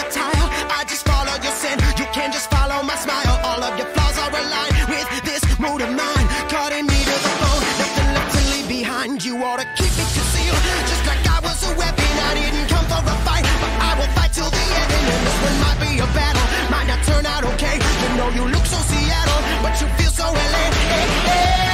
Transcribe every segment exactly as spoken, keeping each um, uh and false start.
tile. I just follow your sin, you can just follow my smile. All of your flaws are aligned with this mood of mine, cutting me to the bone, nothing left to leave behind. You ought to keep it concealed, just like I was a weapon. I didn't come for a fight, but I will fight till the end. And this one might be a battle, might not turn out okay. You know you look so Seattle, but you feel so L A. Hey, hey.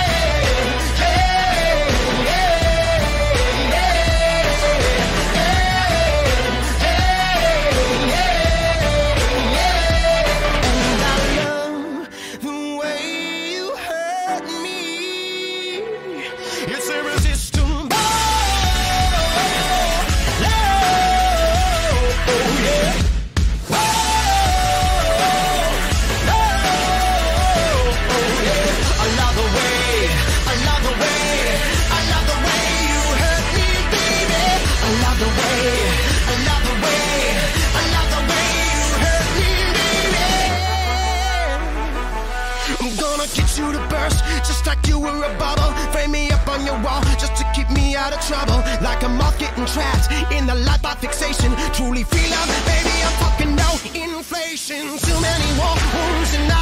Get you to burst, just like you were a bubble. Frame me up on your wall, just to keep me out of trouble. Like a moth getting trapped in the light by fixation. Truly free love, baby, I'm fucking no inflation. Too many war wounds and I